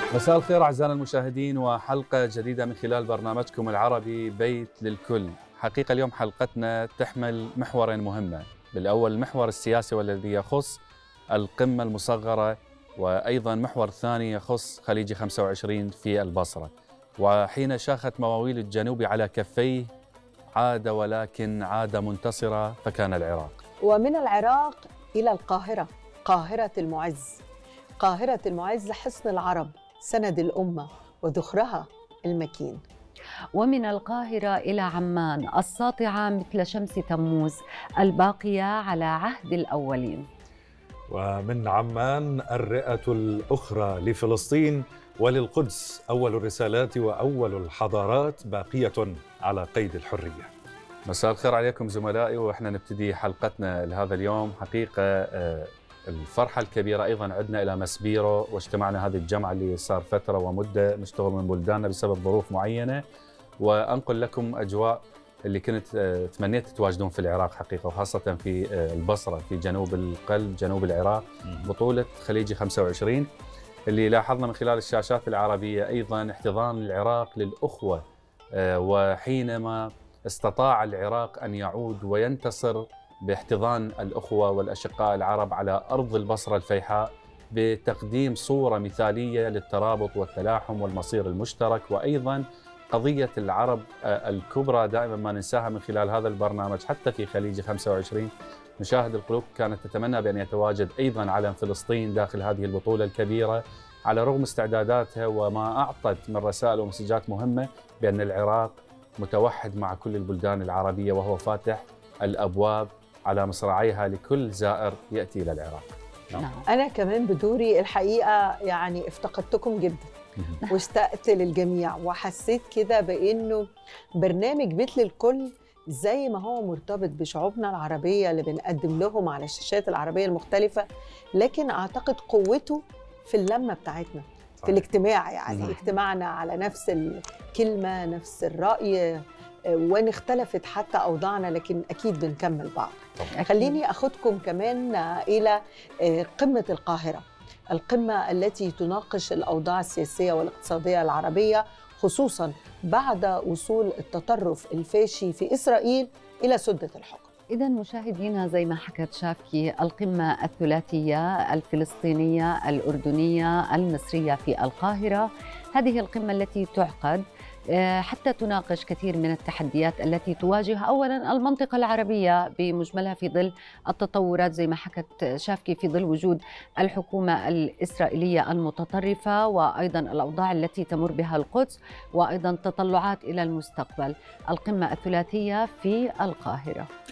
مساء الخير أعزائنا المشاهدين، وحلقة جديدة من خلال برنامجكم العربي بيت للكل. حقيقة اليوم حلقتنا تحمل محورين مهمة، بالأول المحور السياسي والذي يخص القمة المصغرة، وأيضا محور ثاني يخص خليجي 25 في البصرة. وحين شاخت مواويل الجنوب على كفيه عاد، ولكن عاد منتصرة، فكان العراق. ومن العراق إلى القاهرة، قاهرة المعز، قاهرة المعز، حصن العرب، سند الأمة وذخرها المكين. ومن القاهرة إلى عمان، الساطعة مثل شمس تموز، الباقية على عهد الأولين. ومن عمان الرئة الأخرى لفلسطين وللقدس، أول الرسالات وأول الحضارات باقية على قيد الحرية. مساء الخير عليكم زملائي، وإحنا نبتدي حلقتنا لهذا اليوم. حقيقة الفرحة الكبيرة أيضا عدنا إلى مسبيرو، واجتمعنا هذه الجمعة اللي صار فترة ومدة نشتغل من بلداننا بسبب ظروف معينة، وأنقل لكم أجواء اللي كنت تمنيت تتواجدون في العراق حقيقة، وخاصة في البصرة في جنوب القلب، جنوب العراق. بطولة خليجي 25 اللي لاحظنا من خلال الشاشات العربية أيضا احتضان العراق للأخوة، وحينما استطاع العراق أن يعود وينتصر باحتضان الأخوة والأشقاء العرب على أرض البصرة الفيحاء، بتقديم صورة مثالية للترابط والتلاحم والمصير المشترك، وأيضا قضية العرب الكبرى دائما ما ننساها من خلال هذا البرنامج. حتى في خليج 25 نشاهد القلوب كانت تتمنى بأن يتواجد أيضا علم فلسطين داخل هذه البطولة الكبيرة، على رغم استعداداتها وما أعطت من رسائل ومسجات مهمة بأن العراق متوحد مع كل البلدان العربية، وهو فاتح الأبواب على مصراعيها لكل زائر يأتي إلى العراق. أنا كمان بدوري الحقيقة يعني افتقدتكم جدا واشتقت للجميع، وحسيت كده بأنه برنامج بيت للكل زي ما هو مرتبط بشعوبنا العربية اللي بنقدم لهم على الشاشات العربية المختلفة، لكن أعتقد قوته في اللمة بتاعتنا، في الاجتماع، يعني اجتماعنا على نفس الكلمة، نفس الرأي، وإن اختلفت حتى أوضاعنا لكن أكيد بنكمل بعض. خليني أخدكم كمان إلى قمة القاهرة، القمة التي تناقش الأوضاع السياسية والاقتصادية العربية، خصوصا بعد وصول التطرف الفاشي في إسرائيل إلى سدة الحكم. إذا مشاهدينا، زي ما حكت شافكي، القمة الثلاثية الفلسطينية الأردنية المصرية في القاهرة، هذه القمة التي تعقد حتى تناقش كثير من التحديات التي تواجه أولا المنطقة العربية بمجملها في ظل التطورات زي ما حكت شافكي، في ظل وجود الحكومة الإسرائيلية المتطرفة، وأيضا الأوضاع التي تمر بها القدس، وأيضا تطلعات إلى المستقبل. القمة الثلاثية في القاهرة.